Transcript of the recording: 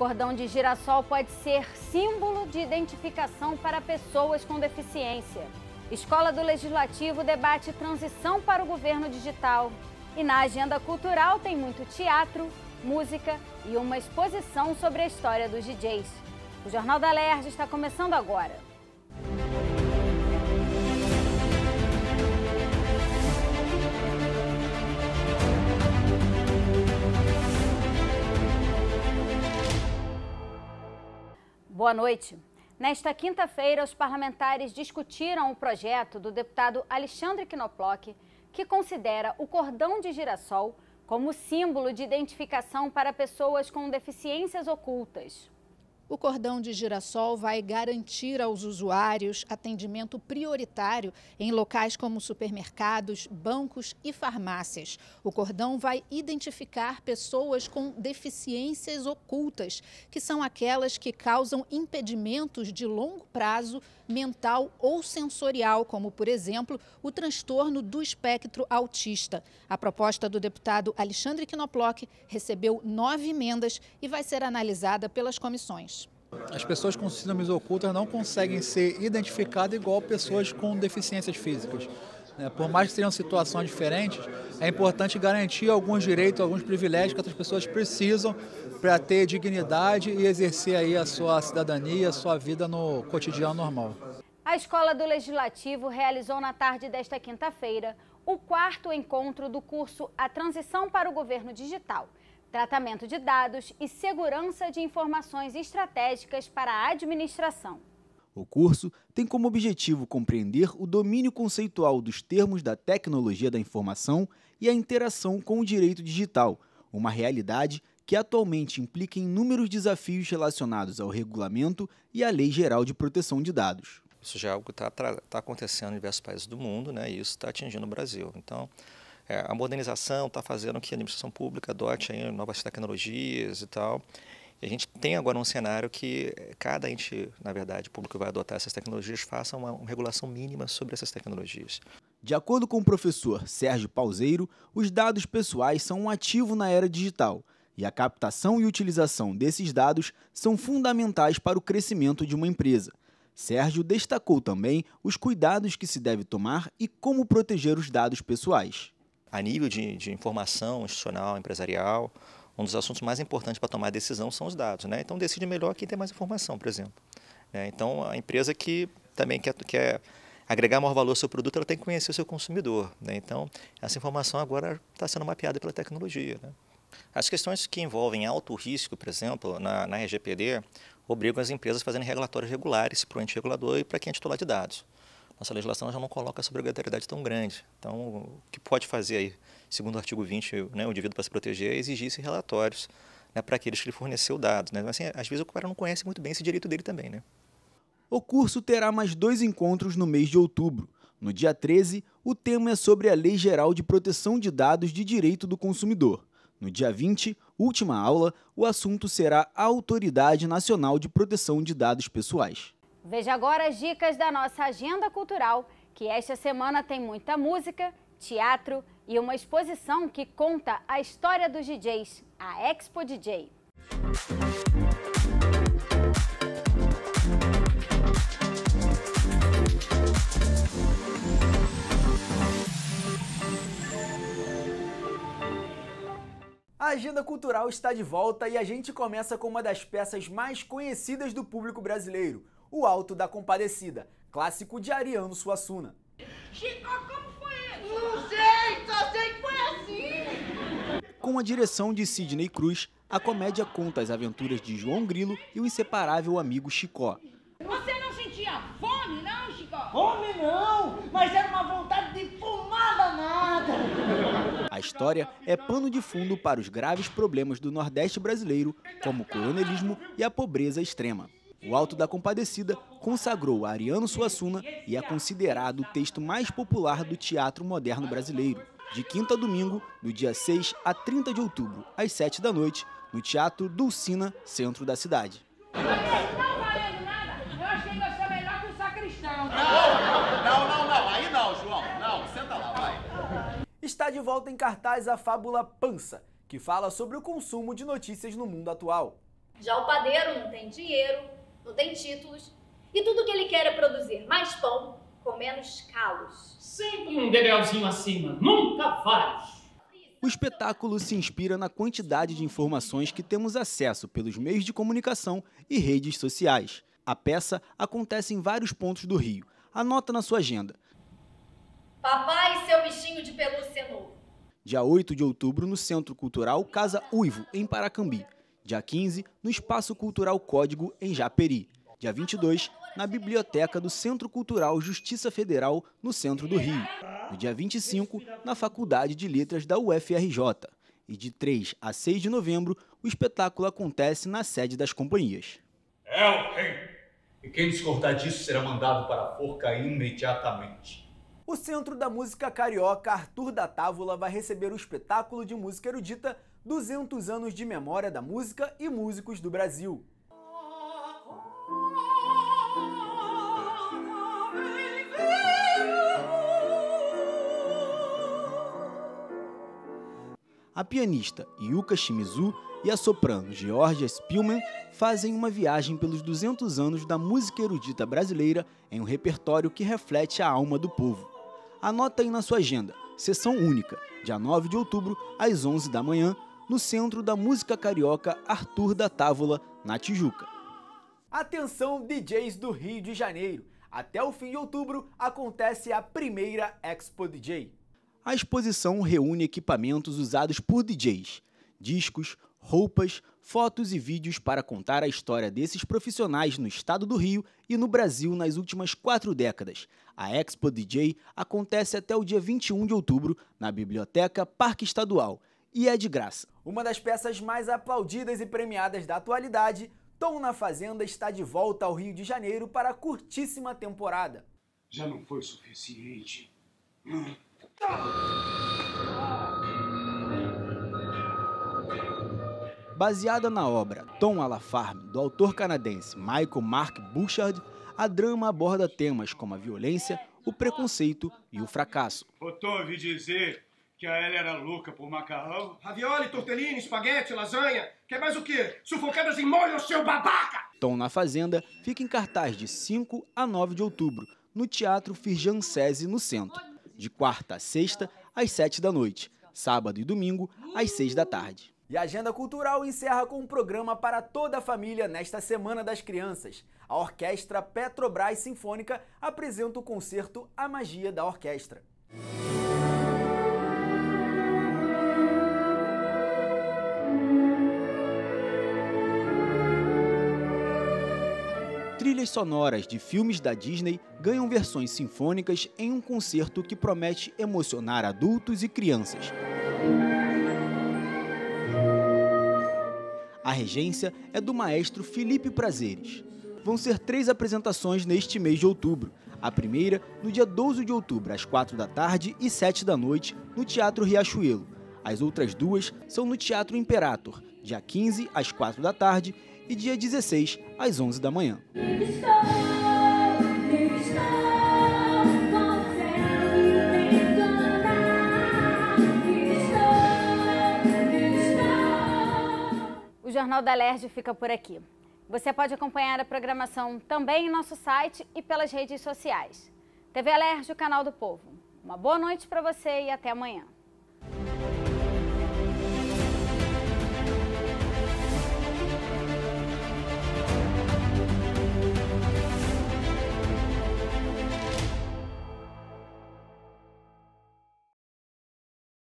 cordão de girassol pode ser símbolo de identificação para pessoas com deficiência. Escola do Legislativo debate transição para o governo digital. E na agenda cultural tem muito teatro, música e uma exposição sobre a história dos DJs. O Jornal da Alerj está começando agora. Boa noite. Nesta quinta-feira, os parlamentares discutiram o projeto do deputado Alexandre Knoploch, que considera o cordão de girassol como símbolo de identificação para pessoas com deficiências ocultas. O cordão de girassol vai garantir aos usuários atendimento prioritário em locais como supermercados, bancos e farmácias. O cordão vai identificar pessoas com deficiências ocultas, que são aquelas que causam impedimentos de longo prazo mental ou sensorial, como, por exemplo, o transtorno do espectro autista. A proposta do deputado Alexandre Knoploch recebeu 9 emendas e vai ser analisada pelas comissões. As pessoas com síndromes ocultas não conseguem ser identificadas igual pessoas com deficiências físicas. Por mais que sejam situações diferentes, é importante garantir alguns direitos, alguns privilégios que outras pessoas precisam para ter dignidade e exercer aí a sua cidadania, a sua vida no cotidiano normal. A Escola do Legislativo realizou na tarde desta quinta-feira o 4º encontro do curso A Transição para o Governo Digital, Tratamento de Dados e Segurança de Informações Estratégicas para a Administração. O curso tem como objetivo compreender o domínio conceitual dos termos da tecnologia da informação e a interação com o direito digital, uma realidade que atualmente implica inúmeros desafios relacionados ao regulamento e à Lei Geral de Proteção de Dados. Isso já é algo que está acontecendo em diversos países do mundo, né, e isso está atingindo o Brasil. Então, a modernização está fazendo que a administração pública adote aí novas tecnologias e tal. E a gente tem agora um cenário que cada ente, na verdade, público que vai adotar essas tecnologias, faça uma regulação mínima sobre essas tecnologias. De acordo com o professor Sérgio Pauseiro, os dados pessoais são um ativo na era digital e a captação e utilização desses dados são fundamentais para o crescimento de uma empresa. Sérgio destacou também os cuidados que se deve tomar e como proteger os dados pessoais. A nível de informação institucional, empresarial, um dos assuntos mais importantes para tomar decisão são os dados, né? Então decide melhor quem tem mais informação, por exemplo. Então a empresa que também quer agregar maior valor ao seu produto, ela tem que conhecer o seu consumidor, né? Então essa informação agora está sendo mapeada pela tecnologia, né? As questões que envolvem alto risco, por exemplo, na RGPD, obrigam as empresas a fazerem relatórios regulares para o ente regulador e para quem é titular de dados. Nossa legislação já não coloca essa obrigatoriedade tão grande. Então, o que pode fazer aí, segundo o artigo 20, né, o indivíduo para se proteger é exigir esses relatórios, né, para aqueles que lhe forneceu dados, né? Mas, assim, às vezes o cara não conhece muito bem esse direito dele também, né? O curso terá mais 2 encontros no mês de outubro. No dia 13, o tema é sobre a Lei Geral de Proteção de Dados de Direito do Consumidor. No dia 20, última aula, o assunto será a Autoridade Nacional de Proteção de Dados Pessoais. Veja agora as dicas da nossa agenda cultural, que esta semana tem muita música, teatro e uma exposição que conta a história dos DJs, a Expo DJ. A agenda cultural está de volta e a gente começa com uma das peças mais conhecidas do público brasileiro, O Alto da Compadecida, clássico de Ariano Suassuna. Chico, como foi isso? Não sei, só sei que foi assim. Com a direção de Sidney Cruz, a comédia conta as aventuras de João Grilo e o inseparável amigo Chicó. Você não sentia fome, não, Chico? Fome não, mas era uma vontade de fumar danada. A história é pano de fundo para os graves problemas do Nordeste brasileiro, como o coronelismo e a pobreza extrema. O Alto da Compadecida consagrou Ariano Suassuna e é considerado o texto mais popular do teatro moderno brasileiro. De quinta a domingo, do dia 6 a 30 de outubro, às 7 da noite, no Teatro Dulcina, centro da cidade. Não valendo nada, eu achei que eu sou melhor que o sacristão. Não, aí não, João. Não, senta lá, vai. Está de volta em cartaz a fábula Pança, que fala sobre o consumo de notícias no mundo atual. Já o padeiro não tem dinheiro, não tem títulos, e tudo que ele quer é produzir mais pão com menos calos. Sempre um degrauzinho acima, nunca vários. O espetáculo se inspira na quantidade de informações que temos acesso pelos meios de comunicação e redes sociais. A peça acontece em vários pontos do Rio. Anota na sua agenda. Papai e seu bichinho de pelúcia novo. Dia 8 de outubro, no Centro Cultural Casa Uivo, em Paracambi. Dia 15, no Espaço Cultural Código, em Japeri. Dia 22, na Biblioteca do Centro Cultural Justiça Federal, no centro do Rio. No dia 25, na Faculdade de Letras da UFRJ. E de 3 a 6 de novembro, o espetáculo acontece na sede das companhias. É o rei! E quem discordar disso será mandado para a forca imediatamente. O Centro da Música Carioca Arthur da Távola vai receber o espetáculo de música erudita 200 anos de memória da música e músicos do Brasil. A pianista Yuka Shimizu e a soprano Georgia Spielmann fazem uma viagem pelos 200 anos da música erudita brasileira em um repertório que reflete a alma do povo. Anota aí na sua agenda, sessão única, dia 9 de outubro, às 11 da manhã, no Centro da Música Carioca Arthur da Távola, na Tijuca. Atenção, DJs do Rio de Janeiro! Até o fim de outubro acontece a primeira Expo DJ. A exposição reúne equipamentos usados por DJs, discos, roupas, fotos e vídeos para contar a história desses profissionais no estado do Rio e no Brasil nas últimas 4 décadas. A Expo DJ acontece até o dia 21 de outubro na Biblioteca Parque Estadual e é de graça. Uma das peças mais aplaudidas e premiadas da atualidade, Tom na Fazenda está de volta ao Rio de Janeiro para a curtíssima temporada. Já não foi suficiente. Baseada na obra Tom à la Farm, do autor canadense Michael Mark Bouchard, a drama aborda temas como a violência, o preconceito e o fracasso. Ouvi dizer que a Ellie era louca por macarrão. Ravioli, tortellini, espaguete, lasanha. Quer mais o quê? Sufocadas em molho, seu babaca! Tom na Fazenda fica em cartaz de 5 a 9 de outubro, no Teatro Firjan Sesi, no centro. De quarta a sexta, às 7 da noite. Sábado e domingo, às 6 da tarde. E a Agenda Cultural encerra com um programa para toda a família nesta Semana das Crianças. A Orquestra Petrobras Sinfônica apresenta o concerto A Magia da Orquestra. Trilhas sonoras de filmes da Disney ganham versões sinfônicas em um concerto que promete emocionar adultos e crianças. A regência é do maestro Felipe Prazeres. Vão ser 3 apresentações neste mês de outubro. A primeira, no dia 12 de outubro, às 4 da tarde e 7 da noite, no Teatro Riachuelo. As outras 2 são no Teatro Imperator, dia 15, às 4 da tarde e dia 16, às 11 da manhã. O Jornal da Alerj fica por aqui. Você pode acompanhar a programação também em nosso site e pelas redes sociais. TV Alerj, o canal do povo. Uma boa noite para você e até amanhã.